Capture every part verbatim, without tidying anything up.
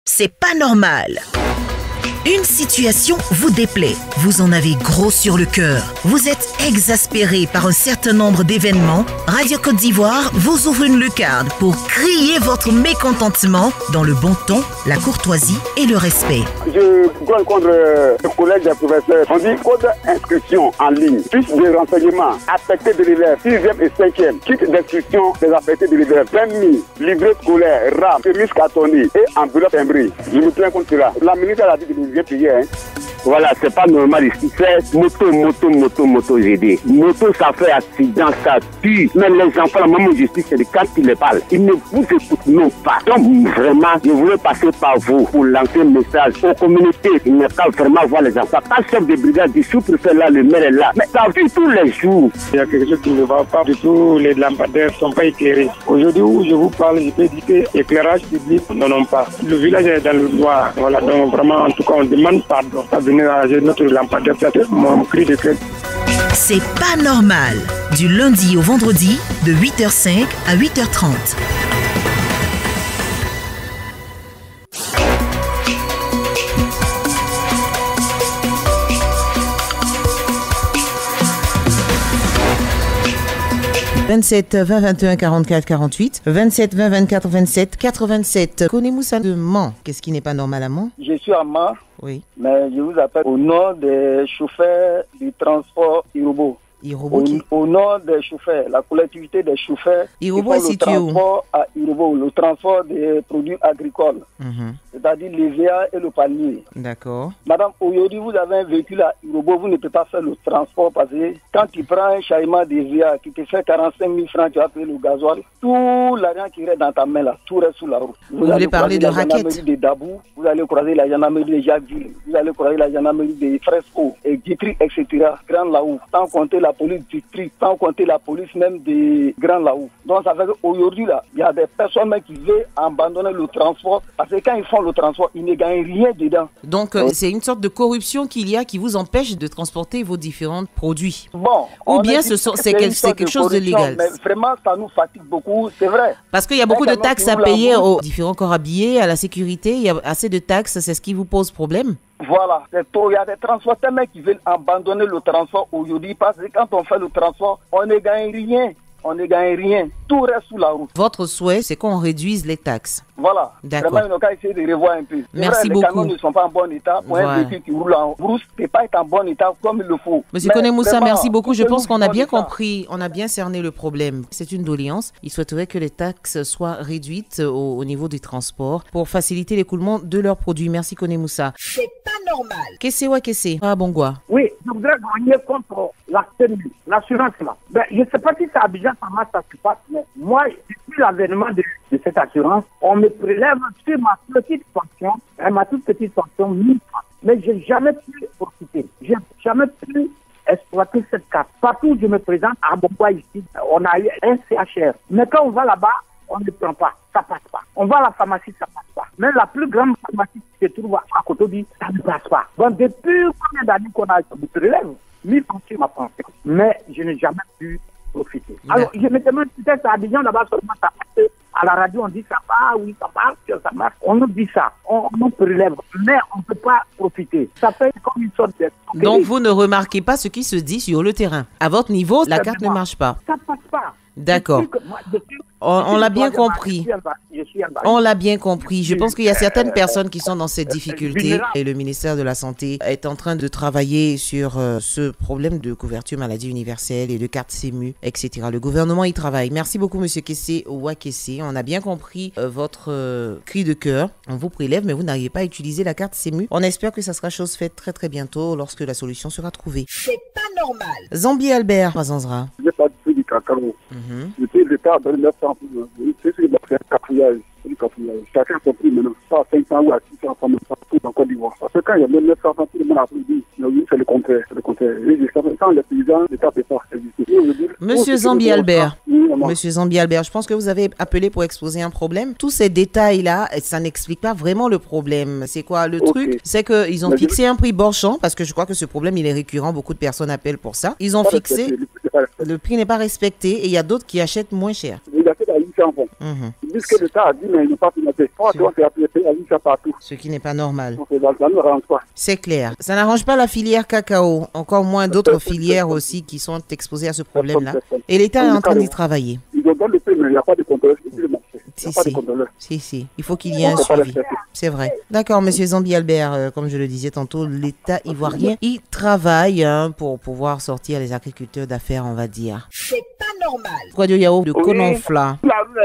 C'est pas normal. Une situation vous déplaît, vous en avez gros sur le cœur, vous êtes exaspéré par un certain nombre d'événements. Radio Côte d'Ivoire vous ouvre une lucarne pour crier votre mécontentement dans le bon ton, la courtoisie et le respect. Je dois contre le collège des professeurs. On dit code d'inscription en ligne, fiche de renseignements, affecté de l'élève, sixième et cinquième, kit d'inscription des affectés de l'élève, permis, livret scolaire, RAM, chemise cartonnée et enveloppe imbrée. Je me plains contre cela. La ministre a dit de nous payer. Hein. Voilà, c'est pas normal ici. C'est moto, moto, moto, moto, j'ai dit. Moto, ça fait accident, ça tue. Mais les enfants, la maman justice, c'est quand ils les parlent. Ils ne vous écoutent non pas. Donc, vraiment, je voulais passer par vous pour lancer un message aux communautés. Il n'y a qu'à vraiment voir les enfants. Quand le chef de brigade du sous-préfet là, le maire est là. Mais ça vit tous les jours. Il y a quelque chose qui ne va pas du tout. Les lampadaires ne sont pas éclairés. Aujourd'hui où je vous parle, je peux dire que l'éclairage public, non, non pas. Le village est dans le noir. Voilà, donc vraiment, en tout cas, on demande pardon. Notre lampadaire, mon cri de cœur. C'est pas normal. Du lundi au vendredi, de huit heures cinq à huit heures trente. vingt-sept vingt vingt et un quarante-quatre quarante-huit, vingt-sept vingt vingt-quatre vingt-sept quatre-vingt-sept. Connais-Moussa de Mans. Qu'est-ce qui n'est pas normal à Mans? Je suis à Mans, oui. Mais je vous appelle au nom des chauffeurs du transport Irobo. Irobo au, qui... au nom des chauffeurs, la collectivité des chauffeurs Irobo qui font est le transport où? à Irobo, le transport des produits agricoles, mm-hmm. c'est-à-dire les V A et le palmier. D'accord. Madame, aujourd'hui, vous avez un véhicule à Irobo, vous ne pouvez pas faire le transport parce que quand tu prends un chargement des V A qui te fait quarante-cinq mille francs, tu vas payer le gasoil, tout l'argent qui reste dans ta main là, tout reste sous la route. Vous, vous voulez parler de raquettes? De Dabou, vous allez croiser la gendarmerie de Jacquesville, vous allez croiser la gendarmerie de Fresco, et Guitry, et cetera. Grand Laou, sans compter la police du Guitry, sans compter la police même de Grand Laou. Donc ça fait qu'aujourd'hui là, il y a des personnes même qui veulent abandonner le transport parce que quand ils font le transport, ils ne gagnent rien dedans. Donc euh, c'est une sorte de corruption qu'il y a qui vous empêche de transporter vos différents produits. Bon, ou bien ce sont, c'est, quel, c'est quelque chose de légal. Mais vraiment, ça nous fatigue beaucoup, c'est vrai. Parce qu'il y a beaucoup de taxes à payer aux différents corps habillés, à la sécurité, il y a assez de taxes, c'est ce qui vous pose problème? Voilà, c'est trop. Il y a des transporteurs qui veulent abandonner le transport aujourd'hui parce que quand on fait le transport, on ne gagne rien. On ne gagne rien. Tout reste sous la route. Votre souhait, c'est qu'on réduise les taxes. Voilà. D'accord. Vraiment, on a essayé de revoir un peu. Merci vrai, beaucoup. Les camions ne sont pas en bon état. Pour voilà. un véhicule qui roule en brousse, ne peut pas être en bon état comme il le faut. Monsieur Connais-Moussa, merci beaucoup. Je pense qu'on a bien compris, on a bien cerné le problème. C'est une doléance. Il souhaiterait que les taxes soient réduites au, au niveau du transport pour faciliter l'écoulement de leurs produits. Merci Connais-Moussa. C'est pas normal. Qu'est-ce que c'est Ah, Bongwa. Oui, je voudrais gagner contre la C N U, l'assurance là. Ben, je ne sais pas si c'est à Abidjan, ça marche, ça se passe, mais moi, depuis l'avènement de, de cette assurance, on me prélève sur ma petite pension, hein, ma toute petite pension, mille francs. Mais je n'ai jamais pu profiter. Je n'ai jamais pu exploiter cette carte. Partout où je me présente, à Bongwa ici, on a eu un C H R. Mais quand on va là-bas, on ne prend pas, ça passe pas. On va à la pharmacie, ça passe pas. Même la plus grande pharmacie qui se trouve à Kotobi, ça ne passe pas. Donc depuis combien d'années qu'on a me prélève mille francs sur ma pension, mais je n'ai jamais pu profiter. Alors, je me demande peut-être à Abidjan, là-bas, seulement ça passe. À la radio, on dit ça va, oui, ça marche, ça marche. On nous dit ça, on nous prélève, mais on ne peut pas profiter. Ça fait comme une sorte de... Donc, vous ne remarquez pas ce qui se dit sur le terrain. À votre niveau, la carte ne marche pas. Ça passe pas. D'accord. On, on l'a bien compris. On l'a bien compris. Je pense qu'il y a certaines personnes qui sont dans cette difficulté et le ministère de la Santé est en train de travailler sur euh, ce problème de couverture maladie universelle et de carte C M U, et cetera. Le gouvernement y travaille. Merci beaucoup, Monsieur Kessé Ouakessé. On a bien compris euh, votre euh, cri de cœur. On vous prélève, mais vous n'arrivez pas à utiliser la carte C M U. On espère que ça sera chose faite très très bientôt lorsque la solution sera trouvée. C'est pas normal. Zambi Albert, Mazanzra. Je n'ai pas du cacao. Mm-hmm. Je sais l'État donne neuf cents pour moi. C'est ce qu'il va faire, cafouillage. C'est du cafouillage. Chacun son prix maintenant. Pas à cinq cents ou à six cents pour en Côte d'Ivoire. Parce que quand il y a même neuf cents pour le monde applaudi, c'est le contraire. C'est le contraire. Quand les paysans, l'État peut pas exister. Monsieur Zambi Albert. Monsieur Zambi Albert, je pense que vous avez appelé pour exposer un problème. Tous ces détails-là, ça n'explique pas vraiment le problème. C'est quoi le okay. truc? C'est qu'ils ont Mais fixé je... un prix borchant, parce que je crois que ce problème, il est récurrent. Beaucoup de personnes appellent pour ça. Ils ont pas fixé, le prix n'est pas respecté et il y a d'autres qui achètent moins cher. Il a fait la liste touché un fonds. Mhm. Ils disent que l'État a dit, mais ils n'ont pas financé. Pourquoi tu vois que le pays a dit ça partout? Ce qui n'est pas normal. Donc, ça ne nous arrange pas. C'est clair. Ça n'arrange pas la filière cacao, encore moins d'autres filières aussi qui sont exposées à ce problème-là. Et l'État est en train d'y travailler. Ils ont donné le prix, mais il n'y a pas de contrôle. Si, si. si, si. Il faut qu'il y ait un suivi. C'est vrai. D'accord, monsieur Zambi Albert, euh, comme je le disais tantôt, l'État ivoirien, il travaille hein, pour pouvoir sortir les agriculteurs d'affaires, on va dire. C'est pas normal. Kouadio Yao de Kononfla.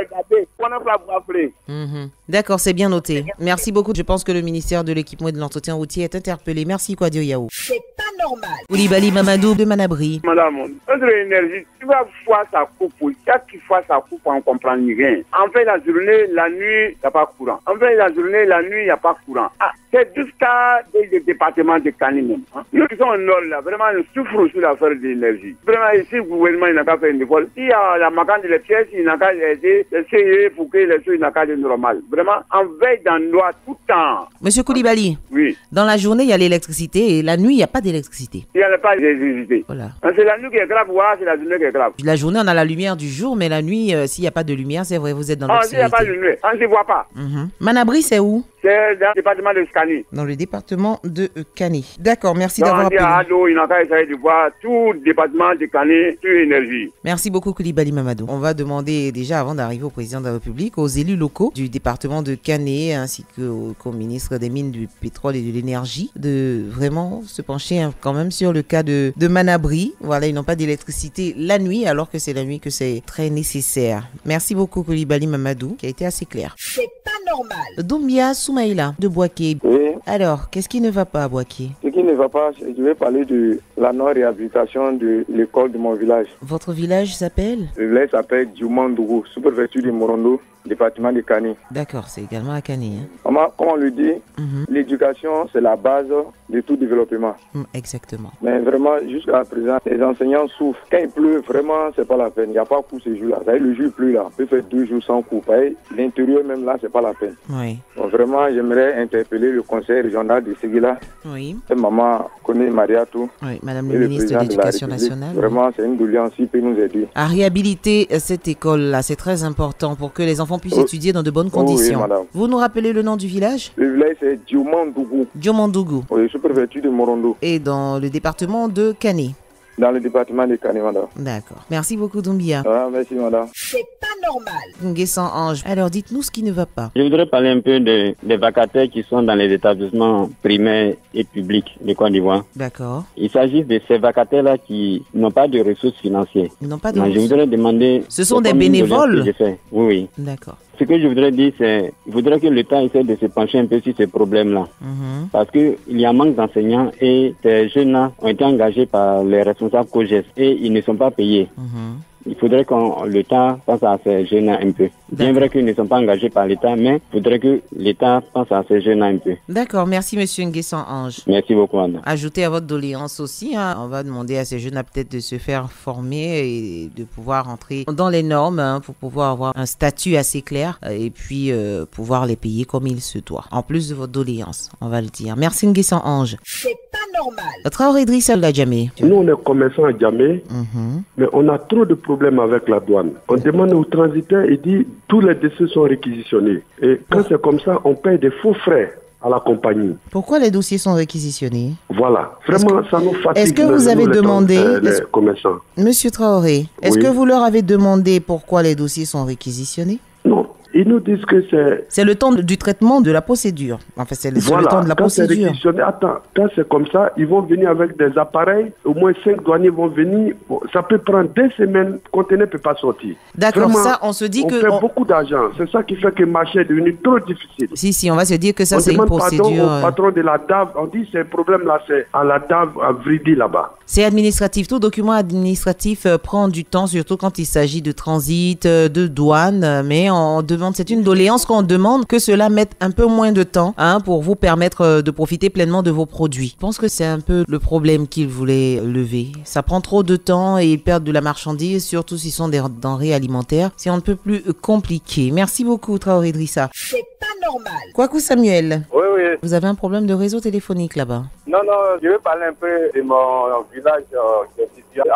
Mmh. D'accord, c'est bien noté. Merci beaucoup. Je pense que le ministère de l'équipement et de l'entretien routier est interpellé. Merci Kouadio Yao. C'est pas normal. Koulibaly Mamadou de Manabri. Madame, notre énergie, tu vas voir ça coupe. Chaque fois ça coupe, on ne comprend rien. En fait, la journée, la nuit, il n'y a pas courant. En fait, la journée, la nuit, il n'y a pas courant. Ah, c'est jusqu'à des départements de Cani même. Hein. Nous qui sommes au nord, là, vraiment, nous souffrons sur l'affaire de l'énergie. Vraiment, ici, le gouvernement, il n'a qu'à faire une école. Il y a la magane des pièces, il n'a qu'à aider, essayer pour que les choses n'aient qu'à être normales. Vraiment, on veille dans le noir tout le temps. Monsieur Koulibaly, oui. Dans la journée, il y a l'électricité et la nuit, il n'y a pas d'électricité. Il n'y a pas d'électricité. Voilà. C'est la nuit qui est grave, voilà, c'est la journée qui est grave. La journée, on a la lumière du jour, mais la nuit, euh, s'il n'y a pas de lumière, c'est vrai, vous êtes dans l'obscurité. Ah, s'il n'y a pas de lumière, on ne se voit pas. Mm-hmm. Manabri, c'est où? C'est dans le département de Scani. Dans le département de Cani. D'accord, merci Donc, d'avoir appelé. Ado, il n'a qu'à essayer de voir tout le département de Cani sur énergie. Merci beaucoup Koulibaly Mamadou. On va demander déjà, avant d'arriver au président de la République, aux élus locaux du département de Cani ainsi qu'au, qu'au ministre des Mines, du Pétrole et de l'Énergie de vraiment se pencher hein, quand même sur le cas de, de Manabri. Voilà, ils n'ont pas d'électricité la nuit alors que c'est la nuit que c'est très nécessaire. Merci beaucoup Koulibaly Mamadou qui a été assez clair. C'est pas normal. Doumbia Soumaïla de Boaké. Oui. Alors, qu'est-ce qui ne va pas à Boaké? Ce qui ne va pas, je vais parler de la non-réhabilitation de l'école de mon village. Votre village s'appelle? Le village s'appelle Djoumandougou, sous-préfecture de Morondo, département de Cani. D'accord, c'est également à Cani. Hein. Comment, comment on le dit, mm-hmm. L'éducation, c'est la base de tout développement. Mm, exactement. Mais vraiment, jusqu'à présent, les enseignants souffrent. Quand il pleut, vraiment, c'est pas la peine. Il n'y a pas cours ce jour-là. Ça veut dire, le jour pleut là, on peut faire deux jours sans cours. L'intérieur même là, c'est pas la peine. Oui. Donc vraiment, j'aimerais interpeller le conseil régional de Séguila. Oui. Et maman connaît Mariatou. Oui, madame le ministre de l'Éducation nationale. Vraiment, oui. C'est une doléance qui peut nous aider. À réhabiliter cette école-là, c'est très important pour que les enfants puissent oh. étudier dans de bonnes conditions. Oh, oui, madame. Vous nous rappelez le nom du village? Le village, c'est Djoumandougou. Djoumandougou. Oui, sous-préfecture de Morondo. Et dans le département de Cani. Dans le département de Cani, madame. D'accord. Merci beaucoup, Doumbia. Ah, merci, madame. C'est pas normal. Nguessan Ange. Alors, dites-nous ce qui ne va pas. Je voudrais parler un peu de, des vacataires qui sont dans les établissements primaires et publics de Côte d'Ivoire. D'accord. Il s'agit de ces vacataires-là qui n'ont pas de ressources financières. Ils n'ont pas de non, ressources. Je voudrais demander... Ce sont des bénévoles? De oui, oui. D'accord. Ce que je voudrais dire, c'est qu'il faudrait que l'État essaie de se pencher un peu sur ces problèmes-là. Mm-hmm. Parce qu'il y a un manque d'enseignants et ces jeunes-là ont été engagés par les responsables COGES et ils ne sont pas payés. Mm-hmm. Il faudrait que l'État pense à ces jeunes un peu. Bien vrai qu'ils ne sont pas engagés par l'État, mais il faudrait que l'État pense à ces jeunes un peu. D'accord, merci monsieur Nguessan Ange. Merci beaucoup, madame. Ajoutez à votre doléance aussi, hein, on va demander à ces jeunes peut-être de se faire former et de pouvoir entrer dans les normes hein, pour pouvoir avoir un statut assez clair et puis euh, pouvoir les payer comme il se doit. En plus de votre doléance, on va le dire. Merci Nguessan Ange. C'est pas normal. Traoré Idrissa Djamé. Nous, on est commerçants à Djamé, mm-hmm. mais on a trop de problèmes avec la douane. On demande aux transitaires et dit tous les dossiers sont réquisitionnés. Et quand c'est comme ça, on paye des faux frais à la compagnie. Pourquoi les dossiers sont réquisitionnés? Voilà. Vraiment, que, ça nous fatigue. Est-ce que vous avez nous, demandé, les, euh, les commerçants. Monsieur Traoré, est-ce oui. que vous leur avez demandé pourquoi les dossiers sont réquisitionnés? Non. Ils nous disent que c'est... C'est le temps du traitement de la procédure. Enfin, c'est le, voilà. le temps de la quand procédure. Attends, quand c'est comme ça, ils vont venir avec des appareils. Au moins cinq douaniers vont venir. Ça peut prendre des semaines. Le conteneur ne peut pas sortir. D'accord, ça, on se dit on que... On fait on... beaucoup d'argent. C'est ça qui fait que le marché est devenu trop difficile. Si, si, on va se dire que ça, on c'est une procédure... On demande pardon au patron de la D A V. On dit que ce problème-là, c'est à la D A V à Vridi, là-bas. C'est administratif. Tout document administratif euh, prend du temps, surtout quand il s'agit de transit, euh, de douane. Mais on demande, c'est une doléance qu'on demande que cela mette un peu moins de temps hein, pour vous permettre euh, de profiter pleinement de vos produits. Je pense que c'est un peu le problème qu'ils voulaient lever. Ça prend trop de temps et ils perdent de la marchandise, surtout s'ils sont des denrées alimentaires. C'est un peu plus compliqué. Merci beaucoup, Traoré Idrissa. C'est pas normal. Kwaku Samuel. Oui, oui. Vous avez un problème de réseau téléphonique là-bas? Non, non, je vais parler un peu de mon village euh, qui est situé à huit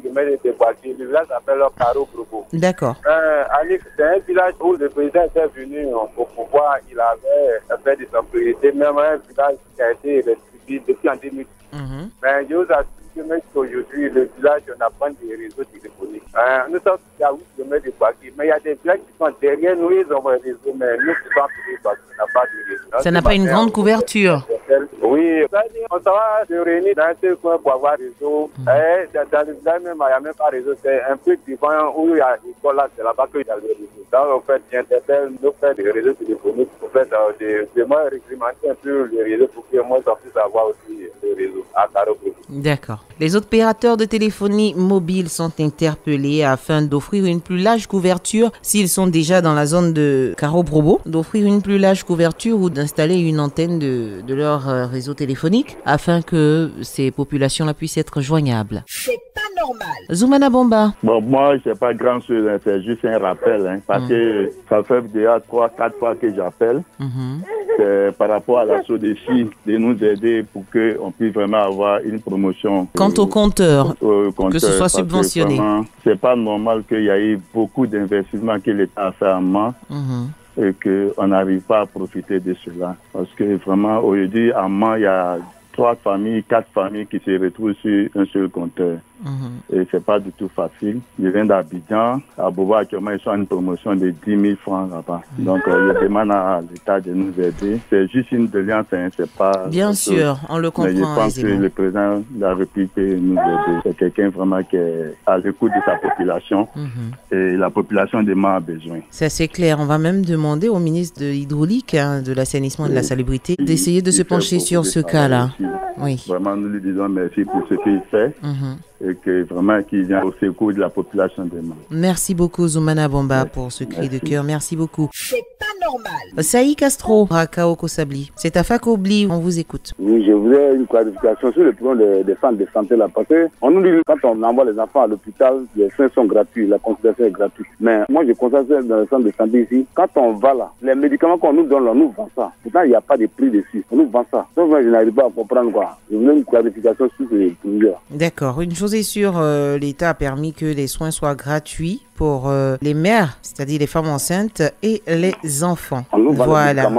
je mets des boîtiers. Le village s'appelle Caro Brobo. D'accord. Euh, Alix, c'est un village où le président était venu au pouvoir. Il avait fait des autorités, même un village qui a été restitué depuis en deux mille. Mm-hmm. Mais je vous assure que même aujourd'hui, le village, on n'a pas de réseau téléphonique. Euh, nous sommes à huit kilomètres de Baki, mais il y a des villages qui sont derrière nous, ils ont un réseau, mais nous qui sommes à Baki, on n'a pas de réseau. Ça n'a pas une grande couverture. Oui, on s'en va se réunir dans un seul coin pour avoir réseau. Mm. Et dans le village même, il n'y a même pas de réseau. C'est un peu devant où il y a l'école là, c'est là-bas qu'il y a le réseau. Donc, en fait, j'interpelle nos frères des réseaux téléphoniques pour faire de, de moi réglementer un peu le réseau pour que moi, ça puisse avoir aussi le réseau à Caro-Brobo. D'accord. Les opérateurs de téléphonie mobile sont interpellés afin d'offrir une plus large couverture s'ils sont déjà dans la zone de Caro-Brobo, d'offrir une plus large couverture ou d'installer une antenne de, de leur réseau téléphonique afin que ces populations-là puissent être joignables. C'est pas normal. Zoumana Bomba. Bon, moi, c'est pas grand chose, hein, c'est juste un rappel, hein, parce mmh. que ça fait déjà trois, quatre fois que j'appelle. Mmh. C'est par rapport à la SODECI de nous aider pour qu'on puisse vraiment avoir une promotion. Quant au compteur, au compteur, que ce soit subventionné. C'est pas normal qu'il y ait beaucoup d'investissements que l'État a fait en main. Mmh. Et qu'on n'arrive pas à profiter de cela. Parce que vraiment, aujourd'hui, à Mans, il y a trois familles, quatre familles qui se retrouvent sur un seul compteur. Mmh. Et c'est pas du tout facile. Je viens d'Abidjan. À Boba, actuellement, ils sont à une promotion de dix mille francs là-bas. Mmh. Donc, euh, je demande à l'État de nous aider. C'est juste une doléance, hein, c'est pas... Bien sûr, chose. On le comprend. Mais je pense aisément. Que le président de la République peut nous aider. C'est quelqu'un vraiment qui est à l'écoute de sa population. Mmh. Et la population de Mans a besoin. C'est assez clair. On va même demander au ministre de l'Hydraulique, hein, de l'assainissement et de la salubrité, il, d'essayer de se pencher sur ce cas-là. Oui. Vraiment, nous lui disons merci pour ce qu'il fait. Mmh. Et que vraiment qu'il vient au secours de la population de Mans. Merci beaucoup Zoumana Bomba pour ce cri Merci. de cœur. Merci beaucoup. C'est pas normal. Saï Castro, Rakao Kosabli. C'est à Fakobli, on vous écoute. Oui, je voudrais une clarification sur le problème des centres de santé là. Parce qu'on nous dit quand on envoie les enfants à l'hôpital, les soins sont gratuits, la consultation est gratuite. Mais moi je constate dans le centre de santé ici, quand on va là, les médicaments qu'on nous donne là, on nous vend ça. Pourtant il n'y a pas de prix dessus, on nous vend ça. Donc moi je n'arrive pas à comprendre quoi. Je voulais une clarification sur ce sujet. D'accord, une chose est sûre, euh, l'État a permis que les soins soient gratuits pour euh, les mères, c'est-à-dire les femmes enceintes et les enfants. Voilà.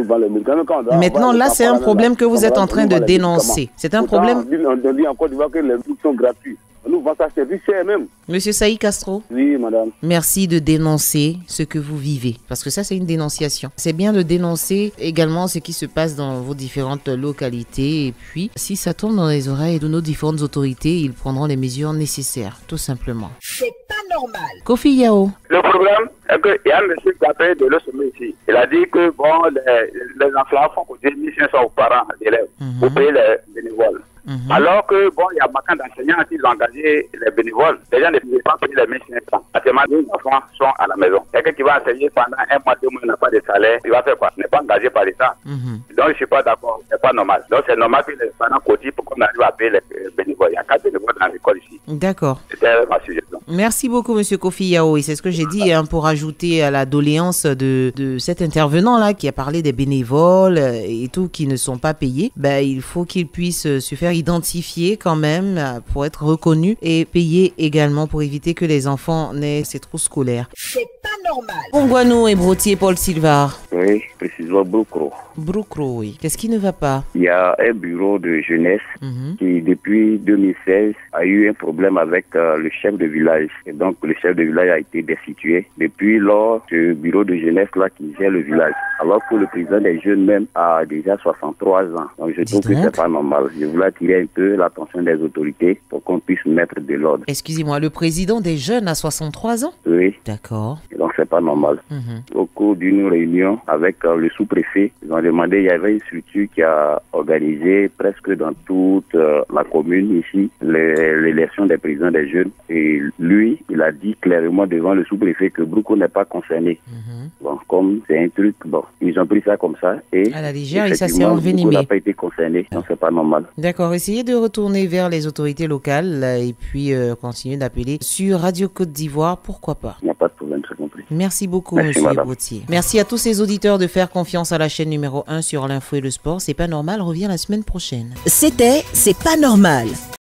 Maintenant, là, c'est un problème que vous êtes en train de dénoncer. C'est un problème... On dit en Côte d'Ivoire que les trucs sont gratuits. Nous vendons ça, c'est cher même. Monsieur Saï Castro. Oui, madame. Merci de dénoncer ce que vous vivez. Parce que ça, c'est une dénonciation. C'est bien de dénoncer également ce qui se passe dans vos différentes localités. Et puis, si ça tombe dans les oreilles de nos différentes autorités, ils prendront les mesures nécessaires, tout simplement. C'est pas normal. Kofi Yao. Le problème est qu'il y a un monsieur qui a fait de le sommet ici. Il a dit que bon, les, les enfants font coûter mille cinq cents aux parents d'élèves mm-hmm. pour payer les bénévoles. Mmh. Alors que, bon, il y a beaucoup d'enseignants qui ont engagé les bénévoles. Les gens ne peuvent pas payer les mille cinq cents. Actuellement, les enfants sont à la maison. Quelqu'un qui va enseigner pendant un mois, deux mois, il n'a pas de salaire, il va faire quoi? Il n'est pas engagé par l'État. Mmh. Donc, je ne suis pas d'accord. Ce n'est pas normal. Donc, c'est normal que les parents cotisent pour qu'on arrive à payer les bénévoles. Il y a quatre bénévoles dans l'école ici. D'accord. C'était ma suggestion. Merci beaucoup, M. Kofi Yao. Et c'est ce que j'ai dit hein, pour ajouter à la doléance de, de cet intervenant-là qui a parlé des bénévoles et tout qui ne sont pas payés. Ben, il faut qu'ils puissent se faire identifier quand même pour être reconnus et payés également pour éviter que les enfants n'aient ces trous scolaires. C'est pas normal. Pongouano et Brotier Paul Silvar. Oui, précisément Broukro. Broukro, oui. Qu'est-ce qui ne va pas? Il y a un bureau de jeunesse mm-hmm. qui, depuis deux mille seize, a eu un problème avec euh, le chef de village. Et donc, le chef de village a été destitué. Depuis lors, ce bureau de jeunesse-là qui gère le village. Alors que le président des jeunes même a déjà soixante-trois ans. Donc, je trouve que c'est pas normal. Je voulais attirer un peu l'attention des autorités pour qu'on puisse mettre de l'ordre. Excusez-moi, le président des jeunes a soixante-trois ans? Oui. D'accord. Et donc, c'est pas normal. Mm-hmm. Au cours d'une réunion avec euh, le sous-préfet, ils ont demandé, il y avait une structure qui a organisé presque dans toute euh, la commune ici l'élection des présidents des jeunes. Et lui, il a dit clairement devant le sous-préfet que Broukro n'est pas concerné. Mm-hmm. Bon, comme c'est un truc, bon, ils ont pris ça comme ça et à la légère et ça s'est envenimé. Broukro n'a pas été concerné, donc c'est pas normal. D'accord, essayez de retourner vers les autorités locales et puis euh, continuer d'appeler sur Radio Côte d'Ivoire, pourquoi pas. Il n'y a pas de problème, c'est compris. Merci beaucoup, Merci, monsieur Brotier. Merci à tous ces auditeurs de faire confiance à la chaîne numéro un sur l'info et le sport. C'est pas normal, revient la semaine prochaine. C'était C'est pas normal.